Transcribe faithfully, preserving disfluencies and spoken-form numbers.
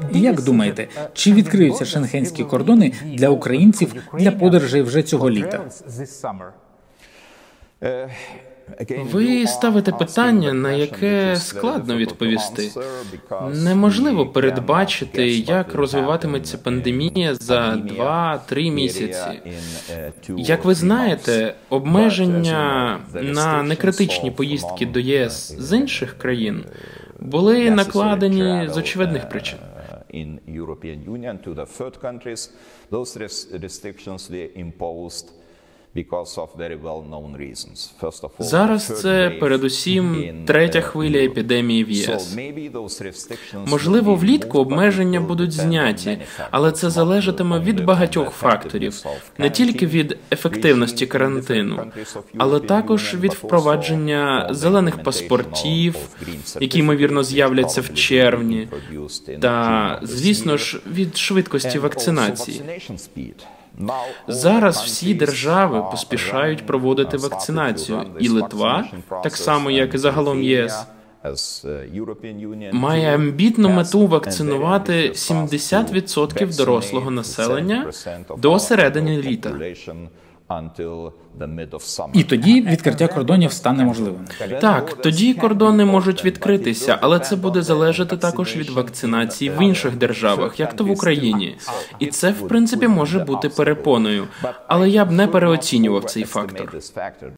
Як думаєте, чи відкриються шенгенські кордони для українців для подорожей вже цього літа? Ви ставите питання, на яке складно відповісти. Неможливо передбачити, як розвиватиметься пандемія за два-три місяці. Як ви знаєте, обмеження на некритичні поїздки до ЄС з інших країн були накладені з очевидних причин. Зараз це передусім третя хвиля епідемії в ЄС. Можливо, влітку обмеження будуть зняті, але це залежатиме від багатьох факторів. Не тільки від ефективності карантину, але також від впровадження зелених паспортів, які, ймовірно, з'являться в червні, та, звісно ж, від швидкості вакцинації. Зараз всі держави поспішають проводити вакцинацію, і Литва, так само як і загалом ЄС, має амбітну мету вакцинувати сімдесят відсотків дорослого населення до середини літа. І тоді відкриття кордонів стане можливим. Так, тоді кордони можуть відкритися, але це буде залежати також від вакцинації в інших державах, як то в Україні. І це, в принципі, може бути перепоною. Але я б не переоцінював цей фактор.